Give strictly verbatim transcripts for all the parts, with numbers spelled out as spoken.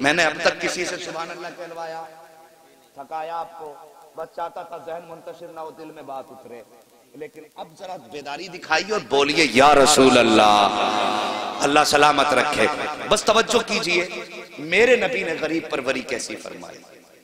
मैंने अब तक किसी से सुभान अल्लाह कहलवाया, थकाया आपको? बस चाहता था जहन मुंतशिर ना हो, दिल में बात उतरे। लेकिन अब जरा बेदारी दिखाइए और बोलिए या रसूल अल्लाह, अल्लाह सलामत रखे। बस तवज्जो कीजिए, मेरे नबी ने गरीब परवरी कैसी फरमाई।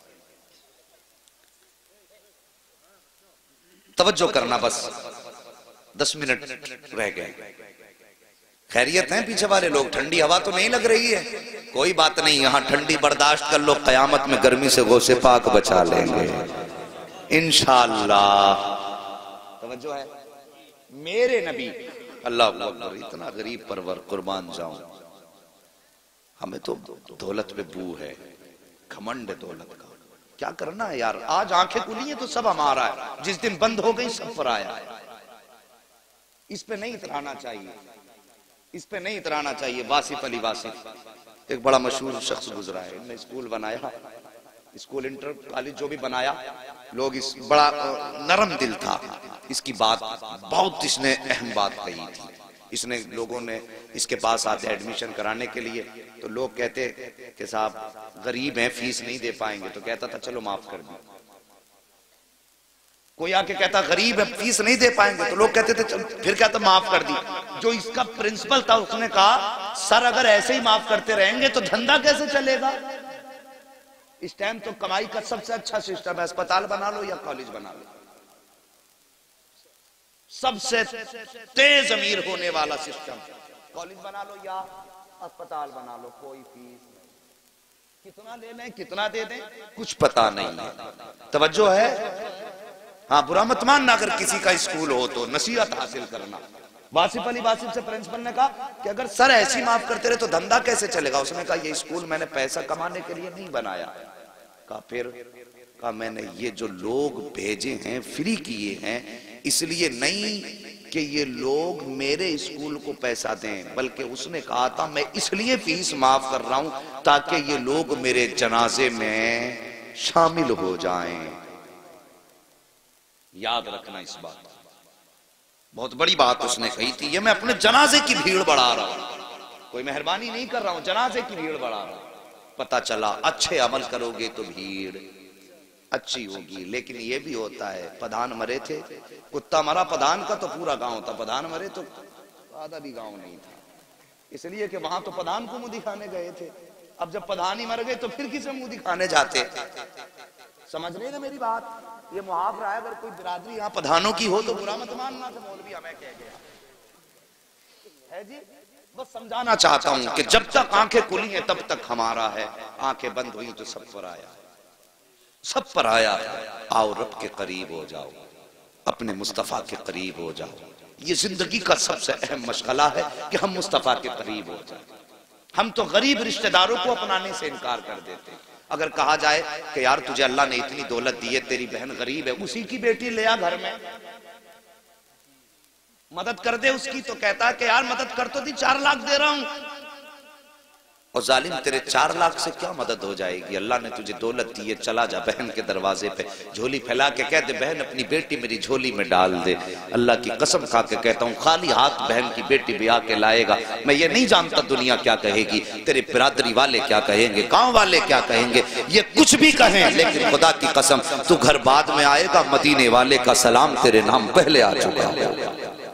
तवज्जो करना, बस दस मिनट रह गए। खैरियत है पीछे वाले लोग? ठंडी हवा तो नहीं लग रही है? कोई बात नहीं, यहां ठंडी बर्दाश्त कर लो, कयामत में गर्मी से गौसे पाक बचा लेंगे इंशाअल्लाह। तवज्जो है, मेरे नबी अल्लाह अकबर, इतना गरीब परवर, कुर्बान जाऊं। हमें तो दौलत पे बू है, घमंड है दौलत का। क्या करना है यार, आज आंखें खुली है तो सब हमारा है, जिस दिन बंद हो गई सब पराया है। इस पे नहीं इतराना चाहिए, इस पे नहीं इतराना चाहिए। वासिफ अली वासिफ एक बड़ा मशहूर शख्स गुजरा है, इनने स्कूल बनाया, स्कूल इंटर कॉलेज जो भी बनाया, लोग इस बड़ा नरम दिल था, इसकी बात बहुत, इसने अहम बात कही थी। इसने लोगों ने इसके पास आते एडमिशन कराने के लिए, तो लोग कहते कि साहब गरीब हैं, फीस नहीं दे पाएंगे, तो कहता था चलो माफ कर दो। कोई आके कहता गरीब है, फीस नहीं दे पाएंगे, तो लोग कहते थे चलो, फिर कहता माफ कर दी। जो इसका प्रिंसिपल था उसने कहा सर अगर ऐसे ही माफ करते रहेंगे तो धंधा कैसे चलेगा? इस टाइम तो कमाई का सबसे अच्छा सिस्टम है, अस्पताल बना लो या कॉलेज बना लो, सबसे तेज अमीर होने वाला सिस्टम। कॉलेज बना लो या अस्पताल बना लो, कोई फीस नहीं, कितना ले लें कितना दे दें कुछ पता नहीं है। तवज्जो है? हाँ, बुरा मत मानना अगर किसी का स्कूल हो तो नसीहत हासिल करना। वासिफ अली वासिफ से प्रिंसिपल ने कहा कि अगर सर ऐसी माफ करते रहे तो धंधा कैसे चलेगा? उसने कहा ये स्कूल मैंने पैसा कमाने के लिए नहीं बनाया। कहा फिर? कहा मैंने ये जो लोग भेजे हैं, फ्री किए हैं, इसलिए नहीं कि ये लोग मेरे स्कूल को पैसा दें, बल्कि उसने कहा था मैं इसलिए फीस माफ कर रहा हूं ताकि ये लोग मेरे जनाजे में शामिल हो जाएं। याद रखना इस बात, बहुत बड़ी बात उसने कही थी। ये मैं अपने जनाजे की भीड़ बढ़ा रहा हूं, कोई मेहरबानी नहीं कर रहा हूं, जनाजे की भीड़ बढ़ा रहा हूं। पता चला अच्छे अमल करोगे तो भीड़ अच्छी होगी। लेकिन ये भी होता है, प्रधान मरे थे, कुत्ता मरा प्रधान का तो पूरा गांव था, प्रधान मरे तो आधा भी गांव नहीं था, इसलिए कि वहां तो प्रधान को मुंह दिखाने गए थे। अब जब प्रधान ही मर गए तो फिर किसे मुंह दिखाने जाते? समझ रहे ना मेरी बात? ये मुहावरा है, अगर कोई बिरादरी यहाँ प्रधानों की हो तो बुरा मत मानना कि मौलवी हमें कह गया है जी। बस समझाना चाहता हूं कि जब तक आंखें खुली हैं तब तक हमारा है, आंखें बंद हुई तो सब पर आया, सब पर आया। आओ रब के करीब हो जाओ, अपने मुस्तफा के करीब हो जाओ। ये जिंदगी का सबसे अहम मशगला है कि हम मुस्तफा के करीब हो जाए। हम तो गरीब रिश्तेदारों को अपनाने से इनकार कर देते हैं। अगर कहा जाए कि यार तुझे अल्लाह ने इतनी दौलत दी है, तेरी बहन गरीब है, उसी की बेटी ले आ घर में, मदद कर दे उसकी, तो कहता है कि यार मदद कर तो दी, चार लाख दे रहा हूं। और जालिम तेरे चार लाख से क्या मदद हो जाएगी? अल्लाह ने तुझे दौलत दी है, चला जा बहन के दरवाजे पे, झोली फैला के कह दे बहन अपनी बेटी मेरी झोली में डाल दे। अल्लाह की कसम खा के कहता हूँ खाली हाथ बहन की बेटी ब्याह के लाएगा, मैं ये नहीं जानता दुनिया क्या कहेगी, तेरे बिरादरी वाले क्या कहेंगे, गांव वाले क्या कहेंगे, ये कुछ भी कहें, लेकिन खुदा की कसम तू घर बाद में आएगा, मदीने वाले का सलाम तेरे नाम पहले आ चुका है।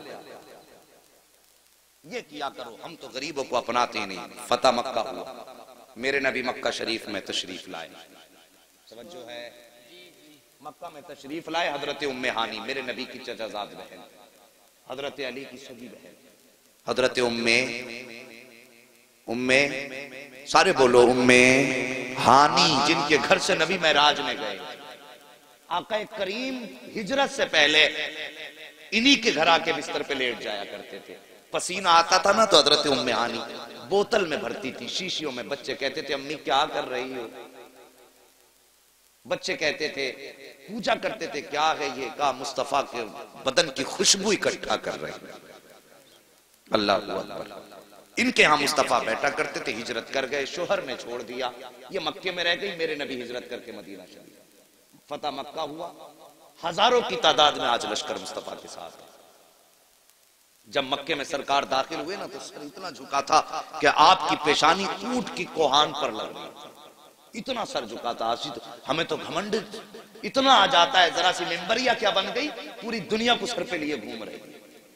ये किया करो, हम तो गरीबों को अपनाते ही नहीं। फतह मक्का हुआ, मेरे नबी मक्का शरीफ में तशरीफ लाए, समझो है, मक्का में तशरीफ लाए। हजरत उम्मे हानी मेरे नबी की चचाजाद बहन, हजरत अली की सगी बहन, हजरत उम्मे उम्मे सारे बोलो उम्मे हानी, जिनके घर से नबी महराज में गए। आका करीम हिजरत से पहले इन्हीं के घर आके बिस्तर पे लेट जाया करते थे। पसीना आता था ना तो हजरत उम्मे हानी बोतल में भरती थी, शीशियों में। बच्चे कहते थे अम्मी क्या कर रही हो? बच्चे कहते थे, पूजा करते थे क्या है ये? कहा मुस्तफा के बदन की खुशबू इकट्ठा कर रहे हैं। अल्लाह अकबर। इनके यहाँ मुस्तफा बैठा करते थे, हिजरत कर गए, शोहर ने छोड़ दिया, ये मक्के में रह गई, मेरे नबी हिजरत करके मदीना चले गए। फतह मक्का हुआ, हजारों की तादाद में आज लश्कर मुस्तफा के साथ। जब मक्के में सरकार दाखिल हुए ना तो सर इतना झुका था कि आपकी पेशानी ऊंट की कोहान पर लग रही थी, इतना सर झुका था। तो हमें तो घमंड इतना आ जाता है, जरा सी मेंबरिया क्या बन गई, पूरी दुनिया को सर पे लिए घूम रही है।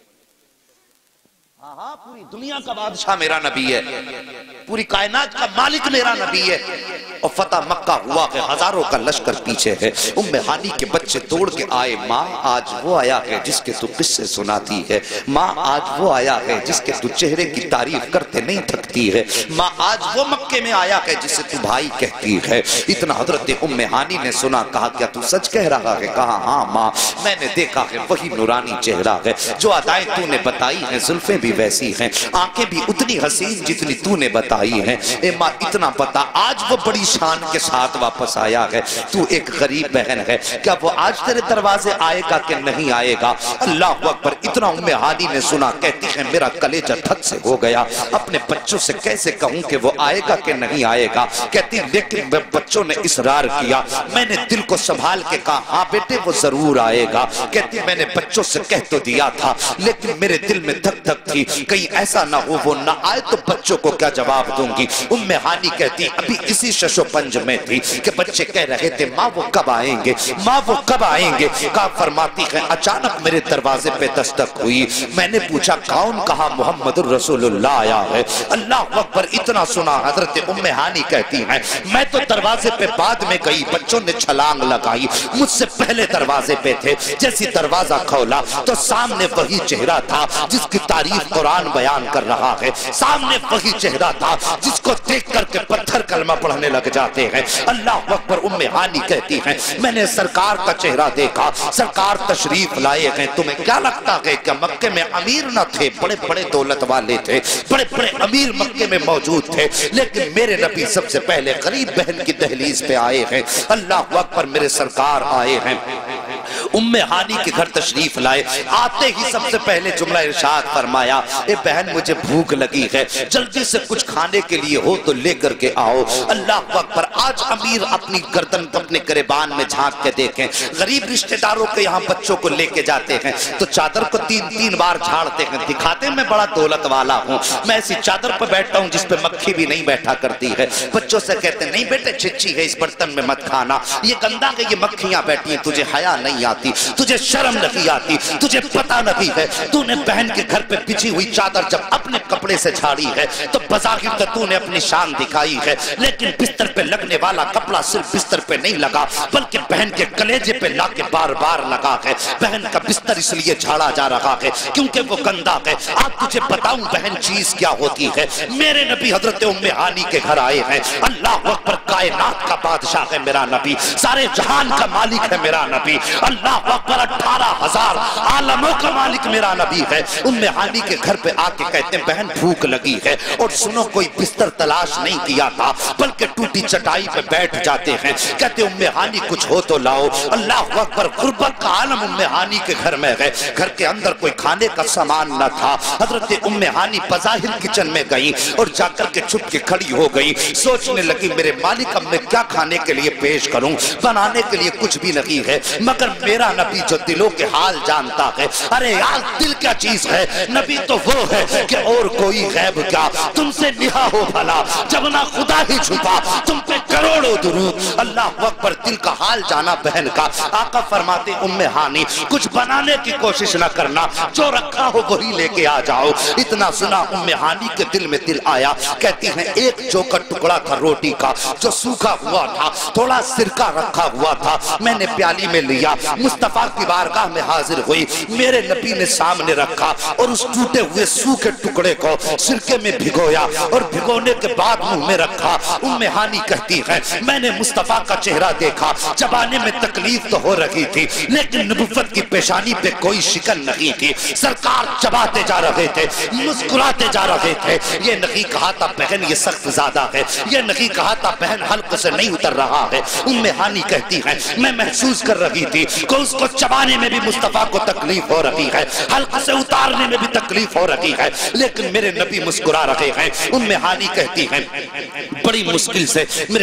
हाँ हाँ, पूरी दुनिया का बादशाह मेरा नबी है, पूरी कायनात का मालिक मेरा नबी है। और फतह मक्का हुआ कि हजारों का लश्कर पीछे है। उम्मे हानी के बच्चे दौड़ के आए, माँ आज वो आया है जिसके तू किस्से सुनाती है, माँ आज वो आया है जिसके तू चेहरे की तारीफ करते नहीं थकती है, माँ आज वो मक्के में आया है जिसे तू भाई कहती है। इतना हजरत उम्मे हानी ने सुना, कहा क्या तू सच कह रहा है? कहा हाँ माँ, मैंने देखा है वही नूरानी चेहरा है, जो अदाएं तूने बताई हैं जुल्फें भी वैसी हैं, आंखें भी उतनी हसीन जितनी तूने बताई हैं। ए माँ इतना पता, आज वो बड़ी शान के साथ वापस आया है। तू एक गरीब बहन है, क्या वो आज तेरे दरवाजे आएगा कि नहीं आएगा? अल्लाह अकबर। इतना उम्मे हानी ने सुना, कहती है मेरा कलेजा धक से हो गया, अपने बच्चों से कैसे कहूं कि वो आएगा कि नहीं आएगा। कहती लेकिन बच्चों ने इसरार किया, मैंने दिल को संभाल के कहा हाँ बेटे वो जरूर आएगा। कहती मैंने बच्चों से कह तो दिया था, लेकिन मेरे दिल में धक धक थी, कहीं ऐसा ना हो वो ना आए तो बच्चों को क्या जवाब दूंगी। उम्मे हानी कहती अभी इसी शशोपंज में थी कि बच्चे कह रहे थे माँ वो कब आएंगे, माँ वो कब आएंगे। कहा फरमाती है अचानक मेरे दरवाजे पे दस्तक हुई, मैंने पूछा कौन? कहा मोहम्मदुर रसूलुल्लाह आया है। अल्लाह अकबर। इतना सुना, हजरत उम्मे हानी कहती है मैं तो दरवाजे पे बाद में गई, बच्चों ने छलांग लगाई, मुझसे पहले दरवाजे पे थे। जैसी दरवाजा खोला तो सामने वही चेहरा था जिसकी तारीफ कुरान बयान कर रहा है, सामने वही चेहरा था जिसको देख करके पत्थर कलमा पढ़ने लग जाते हैं। अल्लाह अकबर। उम्मे हानी कहती है मैंने सरकार का चेहरा देखा, सरकार तशरीफ लाए हैं। तुम्हें क्या लगता है कि मक्के में अमीर न थे? बड़े बड़े दौलत वाले थे, बड़े बड़े अमीर मक्के में मौजूद थे, लेकिन मेरे नबी सबसे पहले गरीब बहन की दहलीज पे आए हैं। अल्लाह अकबर। मेरे सरकार आए हैं, उम्मे हानी के घर तशरीफ लाए, आते ही सबसे पहले जुमला इरशाद फरमाया ए बहन मुझे भूख लगी है, जल्दी से कुछ खाने के लिए हो तो लेकर के आओ। अल्लाह अकबर। आज अमीर अपनी गर्दन अपने गिरबान में झांक के देखें, गरीब रिश्तेदारों के यहाँ बच्चों को लेके जाते हैं तो चादर को तीन तीन बार झाड़ते हैं, दिखाते मैं बड़ा दौलत वाला हूँ, मैं ऐसी चादर पर बैठता हूँ जिसपे मक्खी भी नहीं बैठा करती है। बच्चों से कहते नहीं बेटे छिच्ची है, इस बर्तन में मत खाना, ये गंदा है, ये मक्खियां बैठी हैं, तुझे हया नहीं आती, तुझे शर्म नहीं आती, तुझे पता नहीं है तूने बहन के घर पे बिछी हुई चादर जब अपने कपड़े से झाड़ी है तो बज़ाहिर तो तूने अपनी शान दिखाई है, लेकिन बिस्तर पे लगने वाला कपड़ा सिर्फ बिस्तर पे नहीं लगा बल्कि बहन के कलेजे पे लाके बार बार लगा है। बहन का बिस्तर इसलिए झाड़ा जा रहा है क्योंकि वो गंदा है। आप तुझे बताऊं बहन चीज क्या होती है। मेरे नबी हजरत उम्मे हानी के घर आए हैं। अल्लाह अकबर। कायनात का बादशाह है मेरा नबी, सारे जहान का मालिक है मेरा नबी। अल्लाह अकबर। अठारह हजार आलमों का मालिक मेरा नबी है। उम्मे हानी के घर पे आके कहते हैं बहन भूख लगी है, और सुनो कोई बिस्तर तलाश नहीं किया था बल्कि टूटी चटाई पे बैठ जाते हैं। कहते उम्मे हानी कुछ हो तो लाओ। अल्लाह अकबर। गुर्बत का आलम उम्मे हानी के घर में है, घर के अंदर कोई खाने का सामान न था। हजरत उम्मे हानी बज़ाहिर किचन में गई और जाकर के छुप के खड़ी हो गई, सोचने लगी मेरे मालिक अब मैं क्या खाने के लिए पेश करूं, बनाने के लिए कुछ भी नहीं है, मगर मेरा नबी जो दिलों के हाल जानता है। अरे यार दिल क्या चीज है, नबी तो वो है कि और कोई गैब क्या, तुमसे निहा हो भला जब ना खुदा ही छुपा, तुम पे करोड़ों दुरूद। अल्लाह अकबर। दिल का हाल जाना बहन का। आका फरमाते उम्मे हानी कुछ बनाने की कोशिश न करना, जो रखा हो वही लेके आ जाओ। इतना सुना उम्मे हानी के दिल में दिल आया। कहती है एक चौका टुकड़ा था रोटी का जो सूखा हुआ था, थोड़ा सिरका रखा हुआ था, मैंने प्याली में लिया, मुस्तफा की बारगाह में हाजिर हुई, मेरे नबी ने सामने रखा और उस टूटे हुए सूखे टुकड़े को सिरके में भिगोया और भिगोने के बाद मुंह में रखा। उम्मे हानी कहती है मैंने मुस्तफा का चेहरा देखा, चबाने में तकलीफ तो हो रही थी लेकिन नबुव्वत की पेशानी पे कोई शिकन नहीं थी। सरकार चबाते जा रहे थे, मुस्कुराते जा रहे थे। ये नहीं कहा था बहन ये सख्त ज्यादा है, ये नहीं कहा था बहन हल्क से नहीं उतर रहा है। उम्मे हानी कहती है मैं महसूस कर रही थी कि उसको चबाने में भी मुस्तफा को तकलीफ हो रही है, हल्क से उतारने में भी तकलीफ हो रही है, लेकिन मेरे नबी मुस्कुरा रहे हैं। उम्मे हानी कहती है बड़ी मुश्किल से मेरे सरकार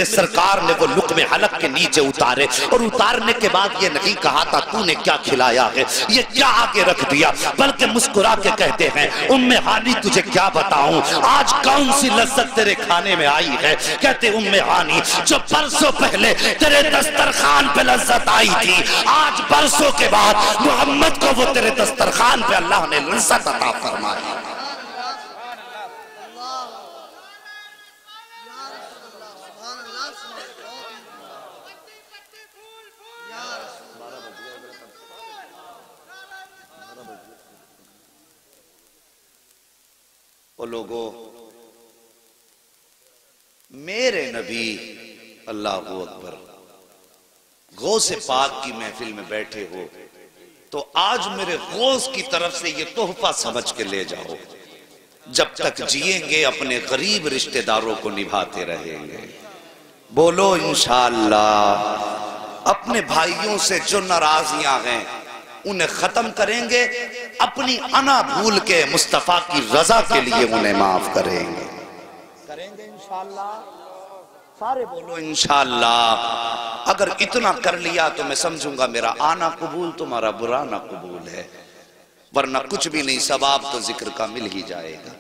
सरकार ने वो लुक़्मे हलक के नीचे उतारे और उतारने के बाद ये नहीं कहा था तूने क्या खिलाया है, ये क्या आगे रख दिया, बल्कि मुस्कुरा के कहते हैं उम्मे हानी तुझे क्या बताऊं आज कौन सी लज्जत तेरे खाने में आई है। कहते उम्मे हानी जो बरसों पहले तेरे दस्तरखान पे लज्जत आई थी, आज बरसों के बाद मोहम्मद को वो तेरे दस्तरखान पे अल्लाह ने लज्जत अता फरमाई। वो लोगों, मेरे नबी अल्लाह अकबर गौसे पाक की महफिल में बैठे हो तो आज मेरे गौस की तरफ से ये तोहफा समझ के ले जाओ। जब तक जिएंगे अपने गरीब रिश्तेदारों को निभाते रहेंगे। बोलो इंशाअल्लाह। अपने भाइयों से जो नाराजियां हैं उन्हें खत्म करेंगे, अपनी अना भूल के मुस्तफा की रजा के लिए उन्हें माफ करेंगे करेंगे इंशाअल्लाह। सारे बोलो इंशाअल्लाह। अगर इतना कर लिया तो मैं समझूंगा मेरा आना कबूल, तुम्हारा बुराना कबूल है, वरना कुछ भी नहीं, सवाब तो जिक्र का मिल ही जाएगा।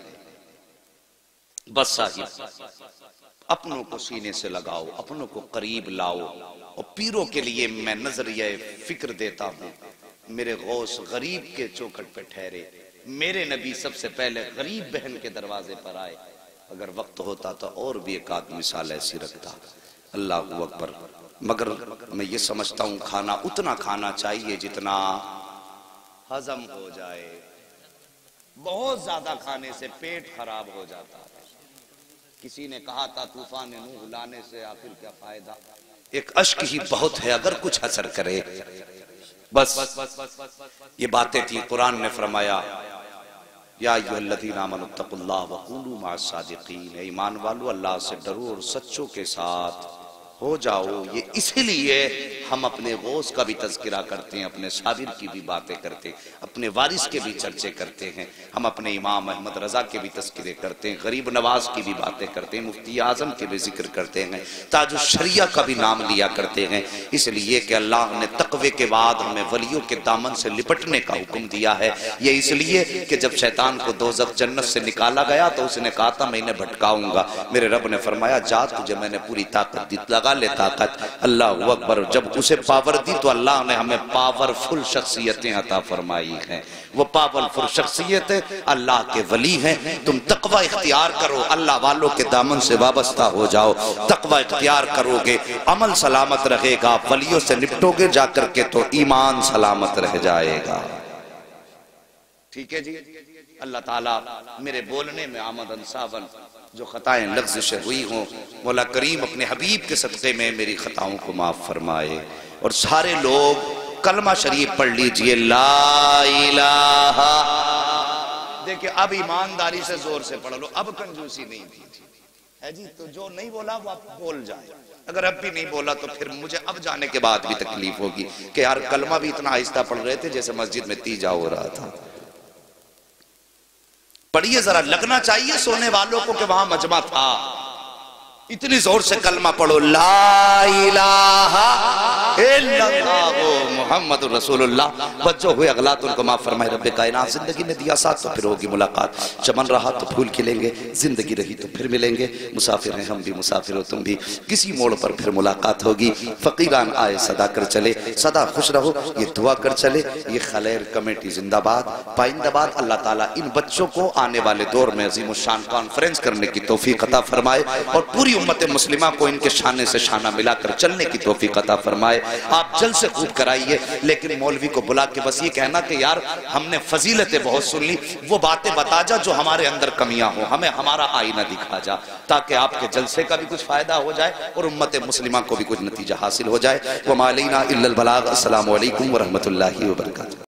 बस साहिब अपनों को सीने से लगाओ, अपनों को करीब लाओ। और पीरों के लिए मैं नजरिया फिक्र देता हूं। मेरे गौस गरीब के चौखट पे ठहरे, मेरे नबी सबसे पहले गरीब बहन के दरवाजे पर आए। अगर वक्त होता तो और भी एक आध मिसाल ऐसी रखता। अल्लाह अकबर। मगर मैं ये समझता हूँ खाना उतना खाना चाहिए जितना हजम हो जाए। बहुत ज्यादा खाने से पेट खराब हो जाता है। किसी ने कहा था तूफान नूह लाने से आखिर क्या फायदा, एक अश्क ही बहुत है अगर कुछ असर करे। बस ये बातें थी। कुरान ने फरमाया या अय्युहल्लज़ीना आमनुत्तक़ुल्लाह वक़ूलू मअस-सादिक़ीन, ईमान वालों अल्लाह से डरो और सच्चों के साथ हो जाओ। ये इसीलिए हम अपने गौस का भी तज़किरा करते हैं, अपने साबिर की भी बातें करते हैं, अपने वारिस के भी चर्चे करते हैं, हम अपने इमाम अहमद रजा के भी तज़किरे करते हैं, गरीब नवाज की भी बातें करते हैं, मुफ्ती आजम के भी जिक्र करते हैं, ताजुश शरिया का भी नाम लिया करते हैं। इसलिए कि अल्लाह ने तक़वे के बाद हमें वलियों के दामन से लिपटने का हुक्म दिया है। ये इसलिए कि जब शैतान को दोज़ख जन्नत से निकाला गया तो उसने कहा था मैं इन्हें भटकाऊंगा। मेरे रब ने फरमाया जा तुझे मैंने पूरी ताकत दी, लगा ले ताकत। अल्लाह अकबर। जब उसे पावर दी तो अल्लाह ने हमें पावरफुल शख्सियतें अता फरमाई हैं। वो पावरफुल शख्सियत अल्लाह के वली हैं। तुम तकवा इख्तियार करो, अल्लाह वालों के दामन से वाबस्ता हो जाओ। तकवा इख्तियार करोगे, अमल सलामत रहेगा, वलियों से निपटोगे जाकर के तो ईमान सलामत रह जाएगा। ठीक है जी। अल्लाह ताला मेरे बोलने में आमदन सावन जो खताएं लफ्ज़ हुई हों, मौला करीम अपने हबीब के सदक़े में मेरी खताओं को माफ फरमाए। और सारे लोग कलमा शरीफ पढ़ लीजिए, ला इलाहा। देखिए अब ईमानदारी से जोर से पढ़ लो, अब कंजूसी नहीं कीजिए है जी। तो जो नहीं बोला वो आप बोल जाए। अगर अब भी नहीं बोला तो फिर मुझे अब जाने के बाद भी तकलीफ होगी कि यार कलमा भी इतना आहिस्ता पढ़ रहे थे जैसे मस्जिद में तीजा हो रहा था। पढ़िए जरा, लगना चाहिए सोने वालों को कि वहां मजमा था। इतनी जोर से कलमा पढ़ो, ला इलाहा इल्लल्लाह मुहम्मदुर रसूलुल्लाह। बच्चों हुए अगला तो उनको माफ फरमाए रब्बे कायनात। जिंदगी ने दिया साथ तो फिर होगी मुलाकात, चमन रहा तो फूल खिलेंगे, जिंदगी रही तो फिर मिलेंगे। मुसाफिर हैं हम भी, मुसाफिर हो तुम भी, किसी मोड़ पर फिर मुलाकात होगी। फकीरान आए सदा कर चले, सदा खुश रहो ये दुआ कर चले। ये खलैर कमेटी जिंदाबाद, पाइंदाबाद। अल्लाह ताला इन बच्चों को आने वाले दौर में अजीम शान कॉन्फ्रेंस करने की तौफीक अता फरमाए और पूरी उम्मत मुस्लिमा को इनके शाने से शाना मिलाकर चलने की तौफीक अता फरमाए। आप जल्द से खूब कराइए, लेकिन मौलवी को बुला के बस ये कहना कि यार हमने फजीलतें बहुत सुन ली, वो बातें बता जा जो हमारे अंदर कमियां हो, हमें हमारा आईना दिखा जा, ताकि आपके जलसे का भी कुछ फायदा हो जाए और उम्मत मुस्लिमा को भी कुछ नतीजा हासिल हो जाए। वमा अलैना इल्लल बलाग। अस्सलामु अलैकुम व रहमतुल्लाहि व बरकातुहू।